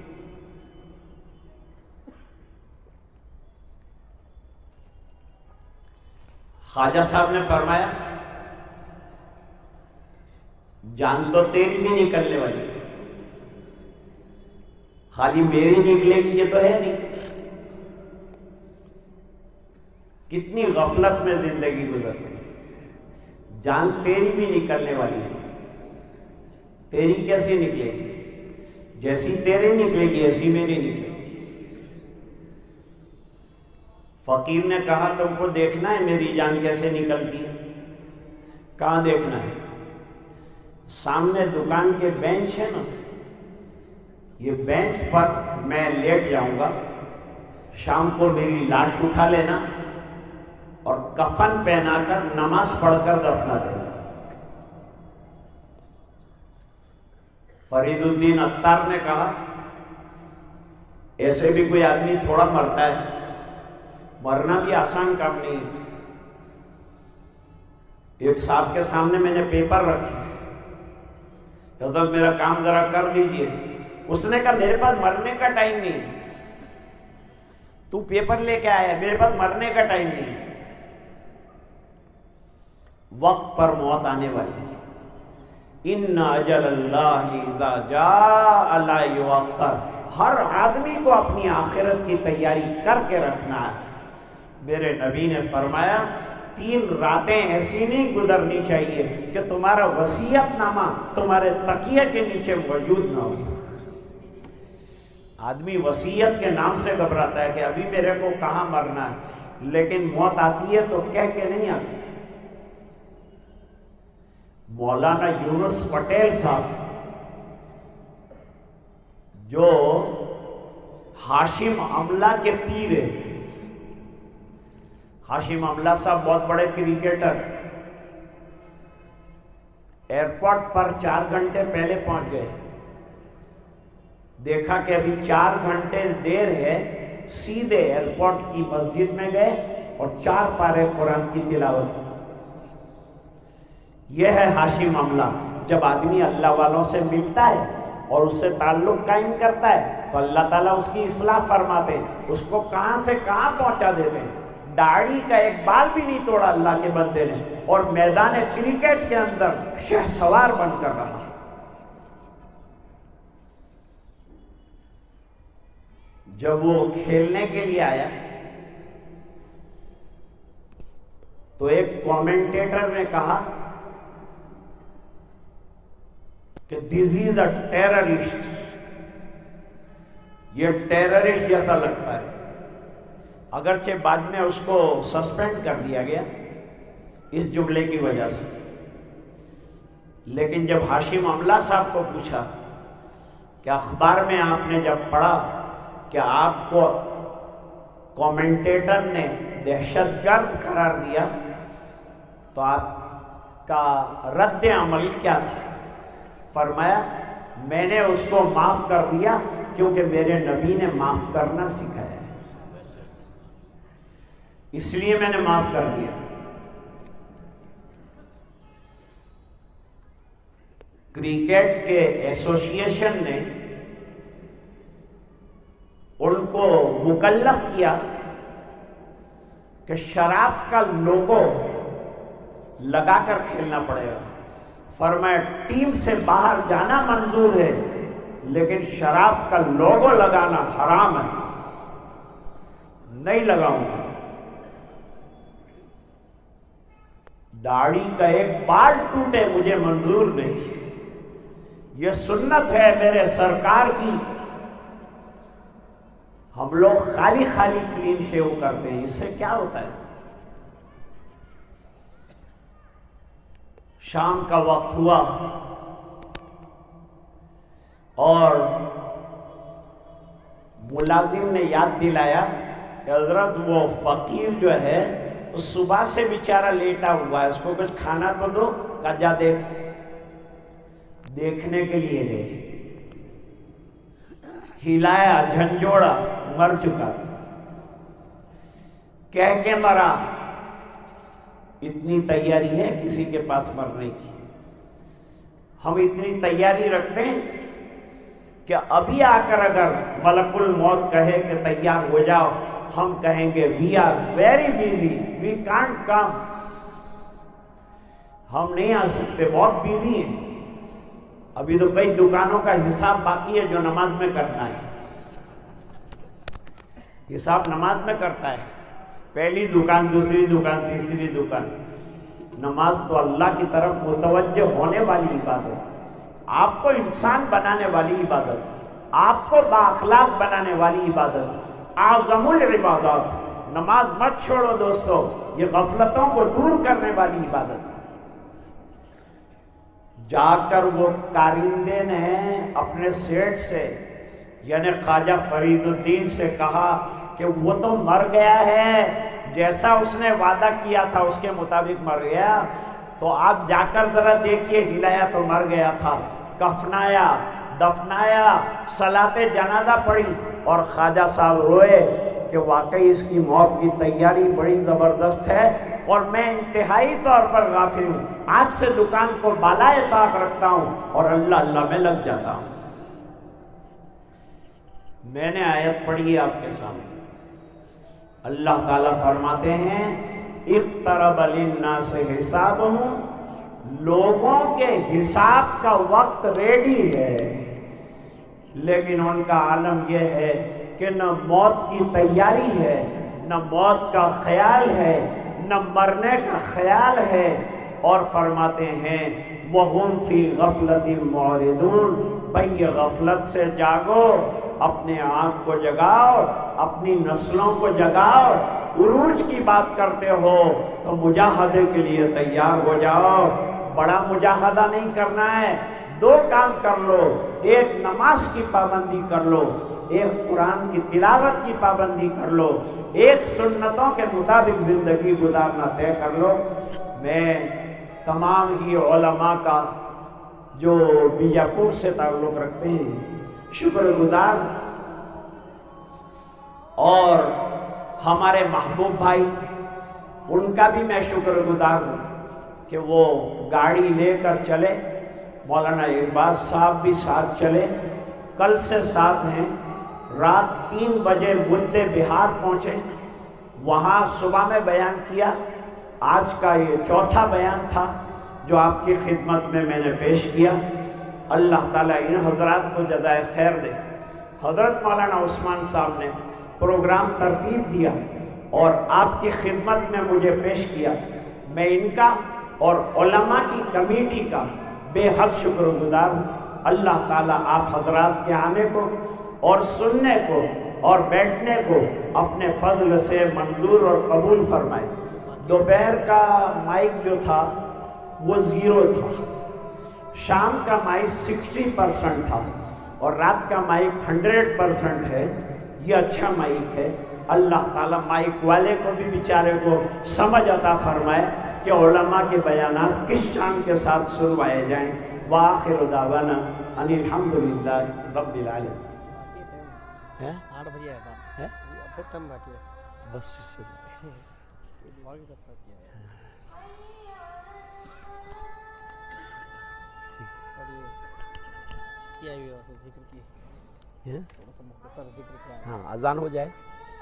خواجہ صاحب نے فرمایا جان تو تیری بھی نکلنے والی ہے، خالی میری نکلے گی یہ تو ہے نہیں۔ کتنی غفلت میں زندگی گزر رہی، جان تیری بھی نکلنے والی ہے، تیری کیسے نکلے گی؟ جیسی تیری نکلے گی ایسی میری نکلے گی۔ فقیر نے کہا تم کو دیکھنا ہے میری جان کیسے نکلتی ہے؟ کہاں دیکھنا ہے؟ سامنے دکان کے بینچ ہے نا، یہ بینچ پر میں لیٹ جاؤں گا، شام کو میری لاش اٹھا لینا اور کفن پہنا کر نماز پڑھ کر دفنا دینا۔ فرید الدین عطار نے کہا ایسے بھی کوئی آدمی تھوڑا مرتا ہے، مرنا بھی آسان کام نہیں ہے۔ ایک صاحب کے سامنے میں نے پیپر رکھے، حضرت میرا کام ذرا کر دیجئے۔ اس نے کہا میرے پاس مرنے کا ٹائم نہیں، تو پیپر لے کے آیا، میرے پاس مرنے کا ٹائم نہیں۔ وقت پر موت آنے والی ہے، ان اجل اللہ اذا جاء لا یؤخر۔ ہر آدمی کو اپنی آخرت کی تیاری کر کے رکھنا ہے۔ میرے نبی نے فرمایا 3 راتیں ایسی نہیں گزرنی چاہیے کہ تمہارا وصیت نامہ تمہارے تکیے کے نیچے موجود نہ ہو۔ آدمی وصیت کے نام سے گھبراتا ہے کہ ابھی میرے کو کہاں مرنا ہے، لیکن موت آتی ہے تو کہہ کے نہیں آتی۔ مولانا یونس پٹیل صاحب جو ہاشم املہ کے پیر ہیں، ہاشم املہ صاحب بہت بڑے کرکٹر، ایئرپورٹ پر 4 گھنٹے پہلے پہنچ گئے، دیکھا کہ ابھی 4 گھنٹے دیر ہے، سیدھے ایئرپورٹ کی مسجد میں گئے اور 4 پارے قرآن کی تلاوت کی۔ یہ ہے ہاشم معاملہ. جب آدمی اللہ والوں سے ملتا ہے اور اس سے تعلق قائم کرتا ہے تو اللہ تعالیٰ اس کی اصلاح فرماتے ہیں، اس کو کہاں سے کہاں پہنچا دیتے ہیں. داڑھی کا ایک بال بھی نہیں توڑا اللہ کے بندے نے، اور میدان کرکٹ کے اندر شہ سوار بن کر رہا. جب وہ کھیلنے کے لیے آیا تو ایک کامنٹیٹر نے کہا کہ دس از اے ٹیررسٹ، یہ ٹیررسٹ جیسا لگتا ہے. اگرچہ بعد میں اس کو سسپینڈ کر دیا گیا اس جملے کی وجہ سے، لیکن جب ہاشم املا صاحب کو پوچھا کہ اخبار میں آپ نے جب پڑھا کہ آپ کو کامنٹیٹر نے دہشت گرد قرار دیا تو آپ کا رد عمل کیا تھا؟ فرمایا میں نے اس کو معاف کر دیا کیونکہ میرے نبی نے معاف کرنا سکھایا ہے، اس لیے میں نے معاف کر دیا. کرکٹ کے ایسوسی ایشن نے ان کو مکلف کیا کہ شراب کا لوگو لگا کر کھیلنا پڑے گا. فرمایا ٹیم سے باہر جانا منظور ہے لیکن شراب کا لوگو لگانا حرام ہے، نہیں لگاؤں گا. داڑھی کا ایک بال ٹوٹے مجھے منظور نہیں، یہ سنت ہے میرے سرکار کی. ہم لوگ خالی خالی کلین شیو کرتے ہیں، اس سے کیا ہوتا ہے؟ شام کا وقت ہوا اور ملازم نے یاد دلایا کہ حضرت وہ فقیر جو ہے صبح سے بیچارہ لیٹا ہوا ہے، اس کو کچھ کھانا تو دو. کہا جا دیکھنے کے لیے گئے، ہلایا جھنجھوڑا، مر چکا تھا. کہہ کے مرا. اتنی تیاری ہے کسی کے پاس مرنے کی؟ ہم اتنی تیاری رکھتے ہیں کہ ابھی آ کر اگر ملک الموت کہے کہ تیار ہو جاؤ، ہم کہیں گے we are very busy, we can't come, ہم نہیں آ سکتے، بہت بیزی ہیں. ابھی تو کئی دکانوں کا حساب باقی ہے جو نماز میں کرنا ہے. حساب نماز میں کرتا ہے، پہلی دکان، دوسری دکان، تیسری دکان. نماز تو اللہ کی طرف متوجہ ہونے والی عبادت، آپ کو انسان بنانے والی عبادت، آپ کو بااخلاق بنانے والی عبادت، اعظم العبادات. نماز مت چھوڑو دوستو، یہ غفلتوں کو دور کرنے والی عبادت ہے. جا کر وہ کارندے نے اپنے سیٹ سے یعنی خواجہ فرید الدین سے کہا کہ وہ تو مر گیا ہے، جیسا اس نے وعدہ کیا تھا اس کے مطابق مر گیا، تو آپ جا کر ذرا دیکھیے. ہلایا تو مر گیا تھا. کفنایا، دفنایا، صلاۃ جنازہ پڑھی اور خواجہ صاحب روئے کہ واقعی اس کی موت کی تیاری بڑی زبردست ہے اور میں انتہائی طور پر غافل ہوں. آج سے دکان کو بالائے طاق رکھتا ہوں اور اللہ اللہ میں لگ جاتا ہوں. میں نے آیت پڑھی آپ کے سامنے. اللہ تعالیٰ فرماتے ہیں اقترب للناس حسابہم، لوگوں کے حساب کا وقت ریڈی ہے، لیکن ان کا عالم یہ ہے کہ نہ موت کی تیاری ہے، نہ موت کا خیال ہے، نہ مرنے کا خیال ہے. اور فرماتے ہیں وَهُمْ فِي غَفْلَةٍ مُعْرِضُونَ، بھئی غفلت سے جاگو، اپنے آپ کو جگاؤ، اپنی نسلوں کو جگاؤ. عروج کی بات کرتے ہو تو مجاہدے کے لیے تیار ہو جاؤ. بڑا مجاہدہ نہیں کرنا ہے، دو کام کر لو. ایک نماز کی پابندی کر لو، ایک قرآن کی تلاوت کی پابندی کر لو، ایک سنتوں کے مطابق زندگی گزارنا طے کر لو. میں تمام ہی علماء کا جو بیجاپور سے تعلق رکھتے ہیں شکر گزار، اور ہمارے محبوب بھائی ان کا بھی میں شکر گزار ہوں کہ وہ گاڑی لے کر چلے، مولانا ارباز صاحب بھی ساتھ چلے، کل سے ساتھ ہیں، رات 3 بجے مدے بہار پہنچے، وہاں صبح میں بیان کیا۔ آج کا یہ چوتھا بیان تھا جو آپ کی خدمت میں نے پیش کیا۔ اللہ تعالیٰ ان حضرات کو جزائے خیر دے۔ حضرت مولانا عثمان صاحب نے پروگرام ترتیب دیا اور آپ کی خدمت میں مجھے پیش کیا۔ میں ان کا اور علماء کی کمیٹی کا بے حد شکر گزار ہوں۔ اللہ تعالیٰ آپ حضرات کے آنے کو اور سننے کو اور بیٹھنے کو اپنے فضل سے منظور اور قبول فرمائے۔ دوپہر کا مائک جو تھا وہ 0 تھا، شام کا مائک 60% تھا اور رات کا مائک 100% ہے۔ یہ اچھا مائک ہے۔ اللہ تعالیٰ مائک والے کو بھی بیچارے کو سمجھ عطا فرمائے کہ علماء کے بیانات کس شان کے ساتھ سنوائے جائیں۔ وآخر دعوانا ان الحمدللہ رب العالمین۔ 8 بجے آیا تھا، بہت ٹائم باقی ہے بس اس سے چھٹی آئی ہوئی ہے، ذکر کی تھوڑا سا مختصر ذکر کیا۔ ہاں اذان ہو جائے۔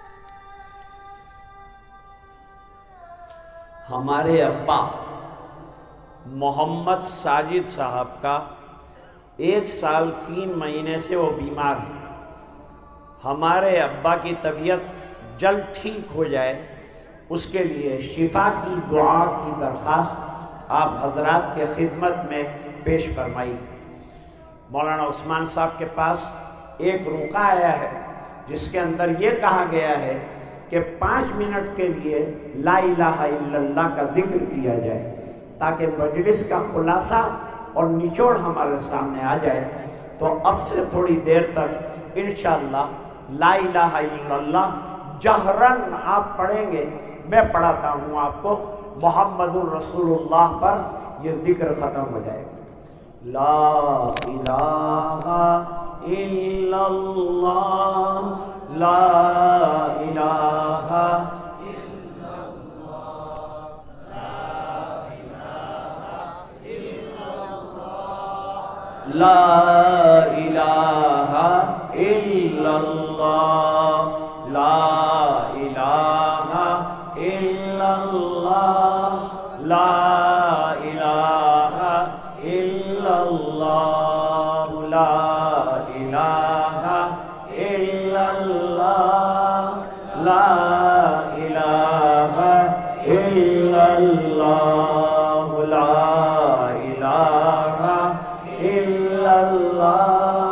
ہمارے ابا محمد ساجد صاحب کا 1 سال 3 مہینے سے وہ بیمار ہیں۔ ہمارے ابا کی طبیعت جلد ٹھیک ہو جائے اس کے لیے شفا کی دعا کی درخواست آپ حضرات کے خدمت میں پیش فرمائی۔ مولانا عثمان صاحب کے پاس ایک رقعہ آیا ہے جس کے اندر یہ کہا گیا ہے کہ 5 منٹ کے لیے لا الہ الا اللہ کا ذکر کیا جائے تاکہ مجلس کا خلاصہ اور نچوڑ ہمارے سامنے آ جائے۔ تو اب سے تھوڑی دیر تک انشاءاللہ لا الہ الا اللہ جہرن آپ پڑھیں گے، میں پڑھاتا ہوں آپ کو، محمد الرسول اللہ پر یہ ذکر ختم ہو جائے گا۔ لا الہ الا اللہ، لا الہ الا اللہ، لا الہ الا اللہ، لا الہ الا اللہ، لا الہ الا اللہ، لا الہ الا اللہ، لا الہ الا اللہ، لا الہ الا اللہ، لا الہ الا اللہ۔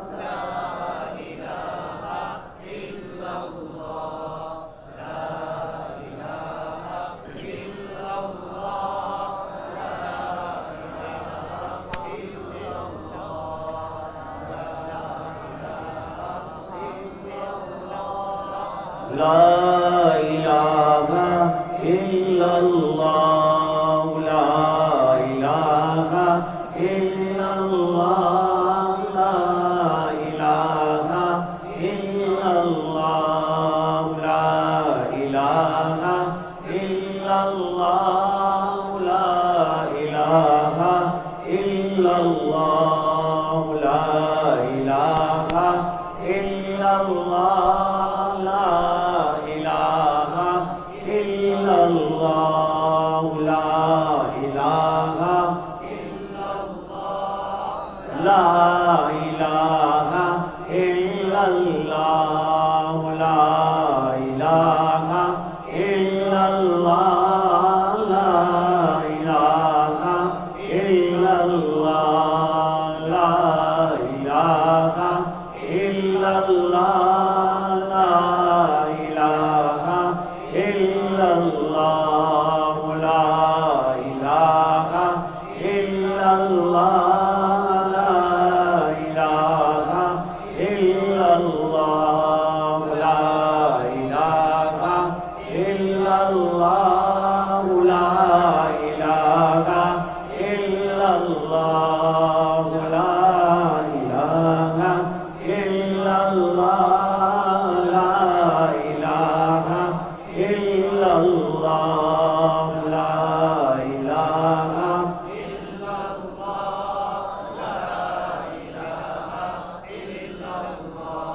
لا الہ الا اللہ، لا الہ الا اللہ، لا الہ الا اللہ، لا الہ الا اللہ، لا الہ الا اللہ، لا الہ الا اللہ، لا الہ الا اللہ۔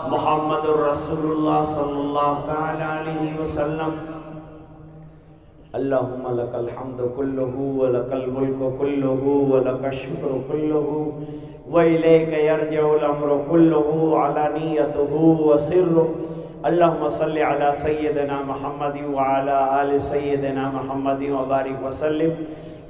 محمد رسول اللہ صلی اللہ تعالی علیہ وسلم. اللہم لک الحمد کلہ ولک الملک کلہ ولک الشکر کلہ وإلیک یرجع الامر کلہ علانیتہ وسرہ. اللہم صلی علی سیدنا محمد وعلی آل سیدنا محمد وبارک وسلم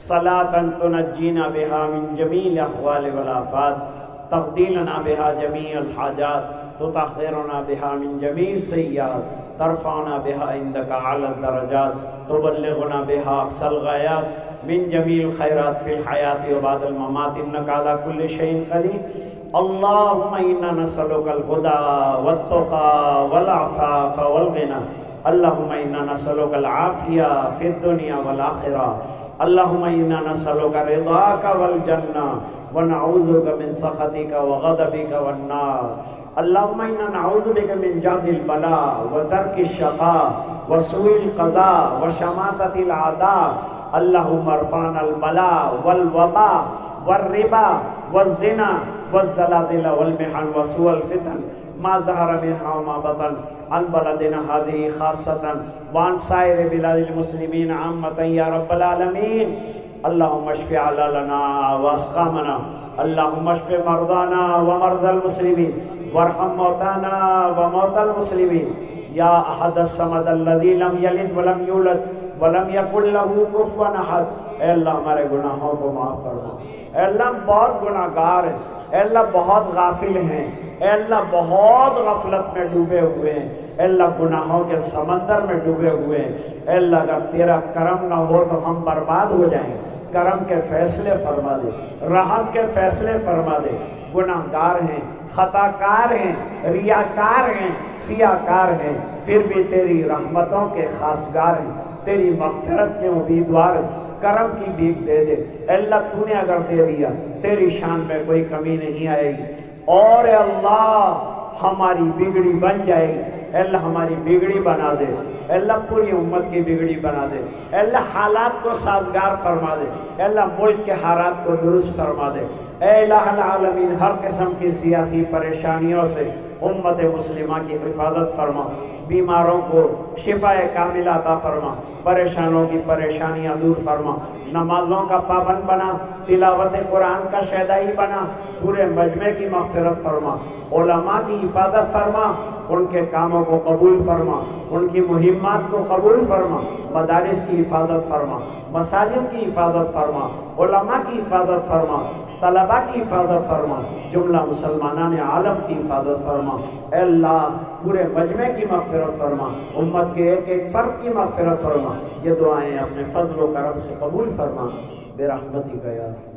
صلاة تنجینا بها من جمیع الاحوال والآفات تقدیلنا بها جمیع الحاجات تطہرنا بها من جمیع السیئات ترفعنا بها عندك اعلی الدرجات تبلغنا بها اقصى الغایات من جمیع الخیرات فی الحیات وبعد الممات انك على كل شيء قدیر. اللهم انا نسألك الهدى والتقى والعفاف والغنى. اللهم انا نسألك العافية في الدنيا والآخرة. اللهم انا نسألك رضاك والجنة ونعوذ بك من سخطك وغضبك والنار. اللهم انا نعوذ بك من جهد البلاء وترك الشقاء وسوء القضاء وشماتة الأعداء. اللهم ارفعنا البلاء والوباء والربا والزنا والزلازل والمحن وسوء الفتن ما ظهر منها وما بطن عن بلدنا هذه خاصة وعن سائر بلاد المسلمين عامة يا رب العالمين. اللهم اشف علالنا واسقامنا. اللهم اشف مرضانا ومرضى المسلمين وارحم موتانا وموتى المسلمين. یا احد الصمد الذی لم یلد ولم یولد ولم یکن له کفوا احد. اے اللہ ہمارے گناہوں کو معاف فرما. اے اللہ ہم بہت گناہ گار ہیں. اے اللہ بہت غافل ہیں. اے اللہ بہت غفلت میں ڈوبے ہوئے ہیں. اے اللہ گناہوں کے سمندر میں ڈوبے ہوئے ہیں. اے اللہ اگر تیرا کرم نہ ہو تو ہم برباد ہو جائیں. کرم کے فیصلے فرما دے, رحم کے فیصلے فرما دے. گناہ گار ہیں, خطا کار ہیں, ریاکار ہیں, سیاکار ہیں, پھر بھی تیری رحمتوں کے خاصگار ہیں, تیری مغفرت کے امیدوار ہیں. کرم کی بھیک دے دے. اے اللہ تو نے اگر دے دیا تیری شان میں کوئی کمی نہیں آئے گی. اور اے اللہ ہماری بگڑی بن جائے گی. اے اللہ ہماری بگڑی بنا دے. اے اللہ پوری امت کی بگڑی بنا دے. اے اللہ حالات کو سازگار فرما دے. اے اللہ ملک کے حالات کو درست فرما دے. اے الہ العالمین ہر قسم کی سیاسی پریشانیوں سے امت مسلمہ کی حفاظت فرما. بیماروں کو شفا کاملہ عطا فرما. پریشانوں کی پریشانیاں دور فرما. نمازوں کا پابند بنا. تلاوت قرآن کا شیدائی بنا. پورے مجمع کی مغفرت فرما. علماء کی حفاظت فرما. ان کے کاموں کو قبول فرما. ان کی مہمات کو قبول فرما. مدارس کی حفاظت فرما. مساجد کی حفاظت فرما. علماء کی حفاظت فرما. طلباء کی حفاظت فرما. جملہ مسلمانان عالم کی حفاظت فرما. اے اللہ پورے مجمع کی مغفرت فرما. امت کے ایک ایک فرد کی مغفرت فرما. یہ دعائیں اپنے فضل و کرم سے قبول فرما. برحمتک یا رحمت.